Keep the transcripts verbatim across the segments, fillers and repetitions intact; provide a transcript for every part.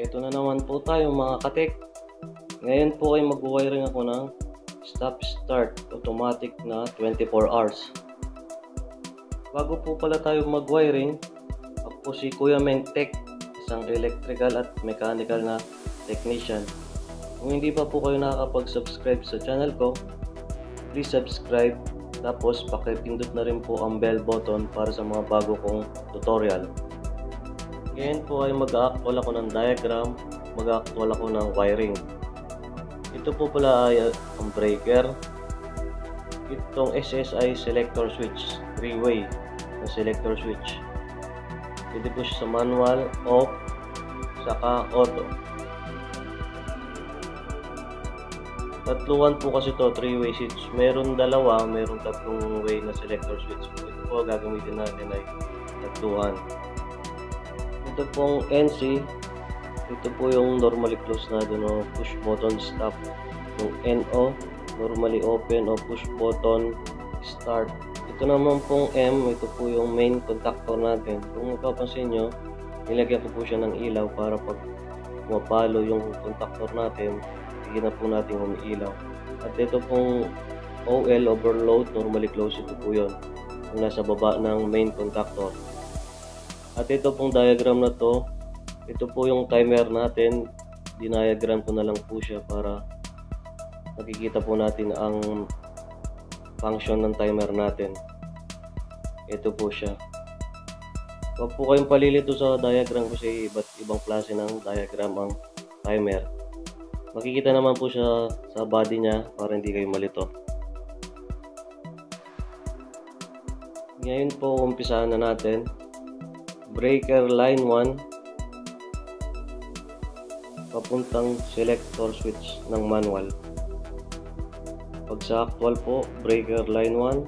Ito na naman po tayo mga katek. Ngayon po ay mag-wiring ako ng stop start automatic na twenty-four hours. Bago po pala tayo mag-wiring, ako po si Kuya Meng Tech, isang electrical at mechanical na technician. Kung hindi pa po kayo nakakapag-subscribe sa channel ko, please subscribe, tapos pakipindot na rin po ang bell button para sa mga bago kong tutorial. Ngayon po ay mag-a-actual ako ng diagram, mag-a-actual ako ng wiring. Ito po pala ay ang breaker. Itong S S I selector switch, three way na selector switch. Pwede po siya sa manual, off, saka auto. Tatluan po kasi to, three way switch. Meron dalawa, meron tatlong way na selector switch. Ito po gagamitin natin ay tatluan. Ito pong N C, ito po yung normally close na doon, push button stop. Yung N O, normally open o push button start. Ito naman pong M, ito po yung main contactor natin. Kung mapapansin nyo, nilagyan ko po siya ng ilaw para pag mapalo yung contactor natin, hindi na po natin umiilaw. At ito pong O L, overload, normally close, ito po yun, yung nasa baba ng main contactor. At ito pong diagram na to, ito po yung timer natin. Diniagram ko na lang po siya para makikita po natin ang function ng timer natin. Ito po siya. Huwag po kayong palilito sa diagram kasi iba't ibang klase ng diagram ang timer. Makikita naman po siya sa body niya para hindi kayo malito. Ngayon po, umpisahan na natin. Breaker line one papuntang selector switch ng manual. Pag sa actual po, breaker line one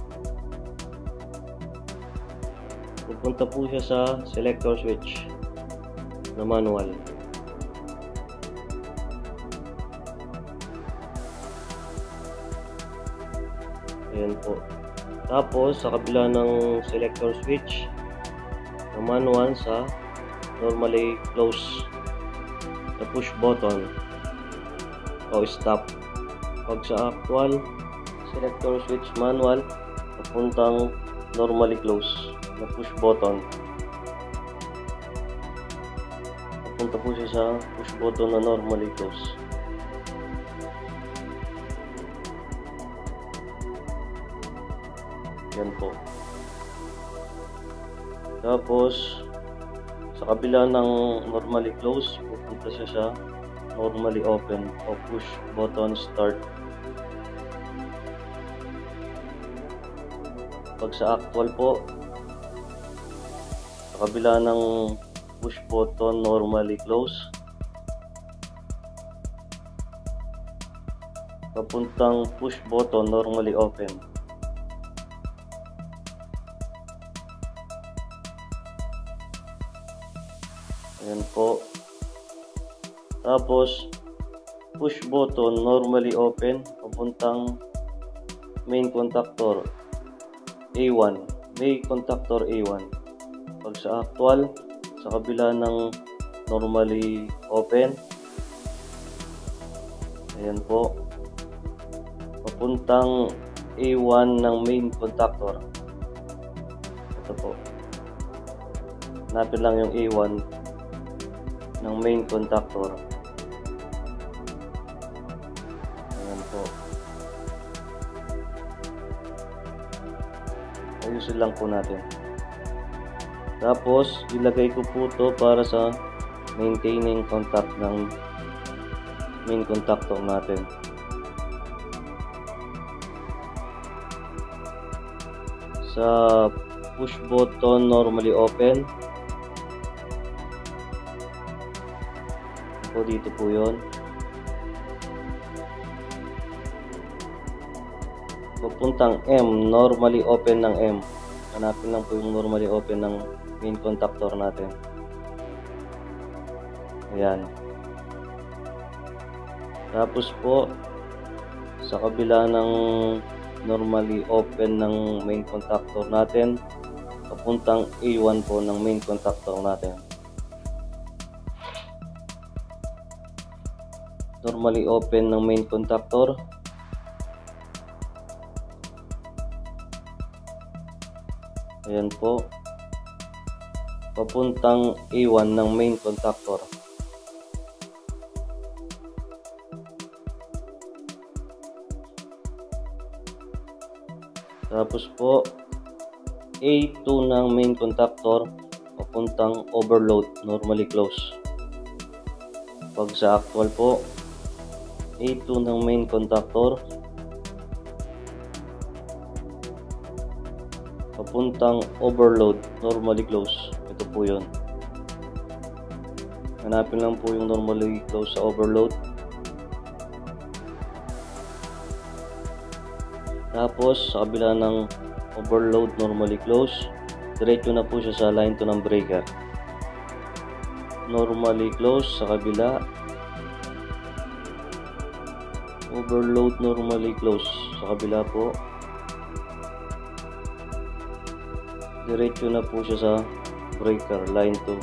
pupunta po siya sa selector switch na manual. Ayan po. Tapos sa kabila ng selector switch manual sa normally close na push button o stop. Pag sa actual selector switch manual papuntang normally close na push button, papunta po siya sa push button na normally close. Yan po. Tapos sa kabila ng normally close pupunta siya sa normally open o push button start. Pag sa actual po, sa kabila ng push button normally close papuntang push button normally open. Ayan po. Tapos push button normally open papuntang main contactor A one, main contactor A one. Pag sa actual, sa kabila ng normally open, ayan po, papuntang A one ng main contactor. Ito po, hanapin lang yung A one ng main contactor. Ayan po. Ayusin lang po natin. Tapos ilagay ko po to para sa maintaining contact ng main contactor natin. Sa push button normally open po, dito po yun. Papuntang M, normally open ng M. Hanapin lang po yung normally open ng main contactor natin. Ayan. Tapos po sa kabila ng normally open ng main contactor natin papuntang A one po ng main contactor natin. normally open ng main contactor. Ayan po, papuntang A one ng main contactor. Tapos po A two ng main contactor papuntang overload, normally close. Pag sa actual po, A two ng main contactor papuntang overload, normally close. Ito po yun. Hanapin lang po yung normally close sa overload. Tapos sa kabila ng overload, normally close, diretso na po siya sa line two ng breaker. Normally close sa kabila, overload, normally close sa kabila po, diretso na po siya sa breaker, line two.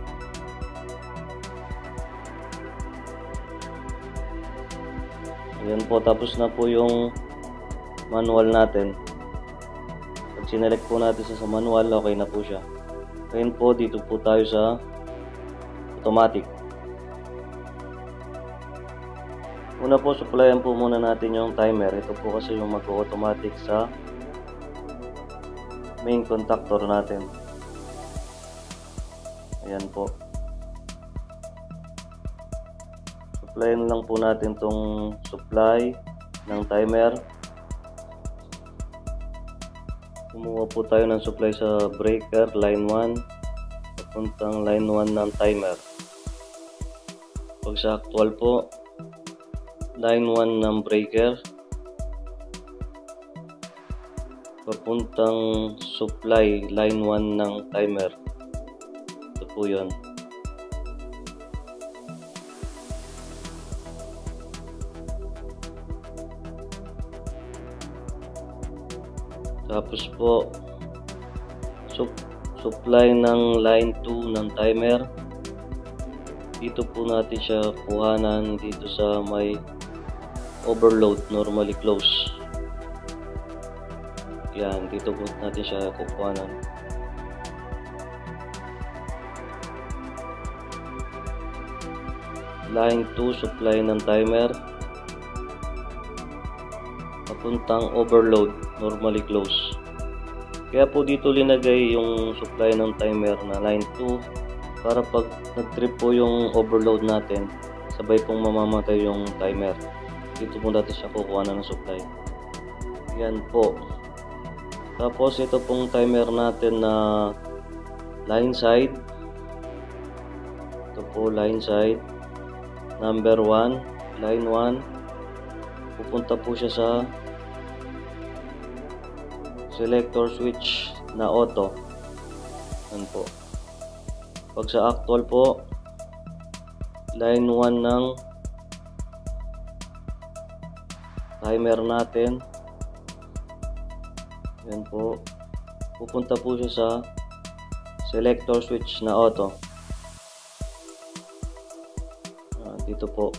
Ayan po, tapos na po yung manual natin. Pag sinelect po natin sa manual, okay na po siya. Ngayon po, dito po tayo sa automatic. Una po, supplyan po muna natin yung timer. Ito po kasi yung mag-automatic sa main contactor natin. Ayan po. Supplyan lang po natin tong supply ng timer. Kumuha po tayo ng supply sa breaker, line one, papuntang line one ng timer. Pag sa actual po, line one ng breaker, papuntang supply, line one ng timer. Ito po yun. Tapos po, sup supply ng line two ng timer. Dito po natin siya kuhanan dito sa may overload, normally close. Yan, dito po natin siya kukuhanan. Line two, supply ng timer, papuntang overload, normally close. Kaya po dito linagay yung supply ng timer na line two para pag nag-trip po yung overload natin, sabay pong mamamatay yung timer. Dito po natin siya kukuha ng supply. Yan po. Tapos ito pong timer natin na line side. Ito po line side. Number one, line one. Pupunta po siya sa selector switch na auto. Yan po. Pag sa actual po, line one ng timer natin. Yan po. Pupunta po siya sa selector switch na auto. Ah, dito po.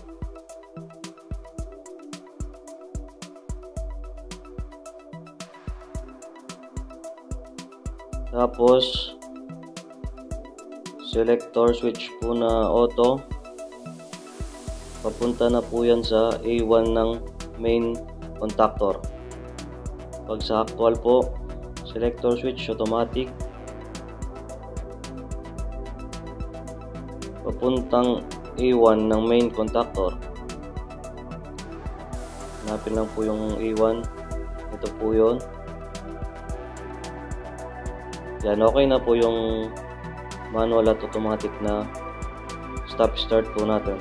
Tapos selector switch po na auto, papunta na po yan sa A one ng main contactor. Pag sa actual po, selector switch automatic, papuntang A one ng main contactor. Hanapin lang po yung A one. Ito po yun. Yan, okay na po yung manual at automatic na stop start po natin.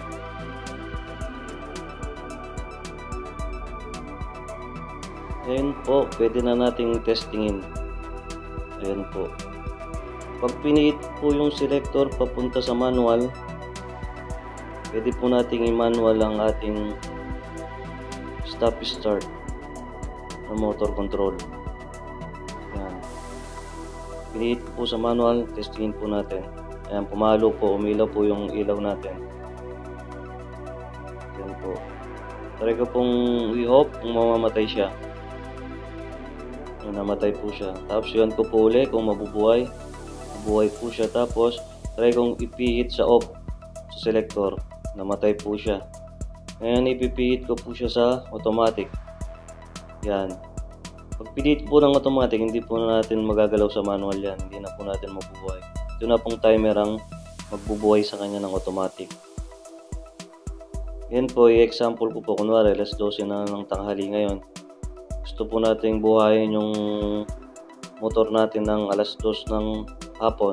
Ngayon po, pwede na nating testingin. Ayan po. Pag pinihit po yung selector papunta sa manual, pwede po nating i-manual ang ating stop start ng motor control. Ayan. Pinihit po sa manual, testingin po natin. Ayan, pumalo po, umilaw po yung ilaw natin. Ayan po. Try ko pong i-off kung mamamatay siya. Ayan, namatay po siya. Tapos yun ko po uli kung mabubuhay. Mabuhay po siya. Tapos try kong ipihit sa off sa selector. Namatay po siya. Ngayon ipipihit ko po siya sa automatic. Yan. Pag pinihit po ng automatic, hindi po natin magagalaw sa manual yan. Hindi na po natin mabubuhay. Ito na pong timer ang magbubuhay sa kanya ng automatic. Yan po, i-example ko po. Kunwari, alas dose na ng tanghali ngayon. Gusto po nating buhayin yung motor natin ng alas dos ng hapon.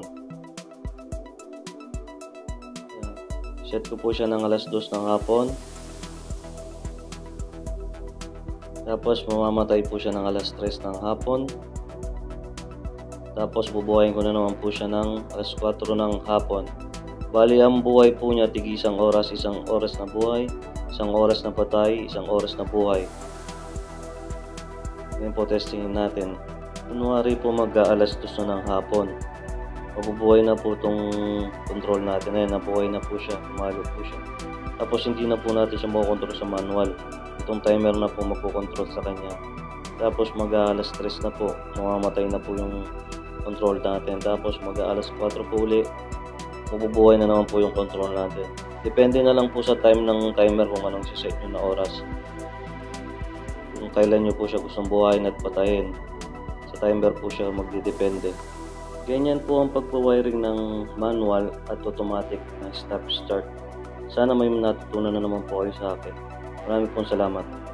Yan. Set ko po siya ng alas dos ng hapon. Tapos mamamatay po siya ng alas tres ng hapon. Tapos bubuhayin ko na naman po siya ng alas kwatro ng hapon. Bali ang buhay po niya tig isang oras, isang oras na buhay, isang oras na patay, isang oras na buhay. Ngayon po testingin natin. Kunwari po mag alas dos na ng hapon. Mabubuhay na po itong control natin. Ayan, nabuhay na po siya, umalo po siya. Tapos hindi na po natin siya makokontrol sa manual. Itong timer na po magkocontrol sa kanya. Tapos mag alas tres na po, mamamatay na po yung control natin. Tapos mag alas kwatro po uli, mabubuhay na naman po yung control natin. Depende na lang po sa time ng timer kung anong siset nyo na oras. Kung kailan nyo po siya gustong buhayin at patayin. Sa timer po siya magdidepende. Ganyan po ang pagpawiring ng manual at automatic na stop start. Sana may natutunan na naman po kayo sa akin. Maraming pong salamat.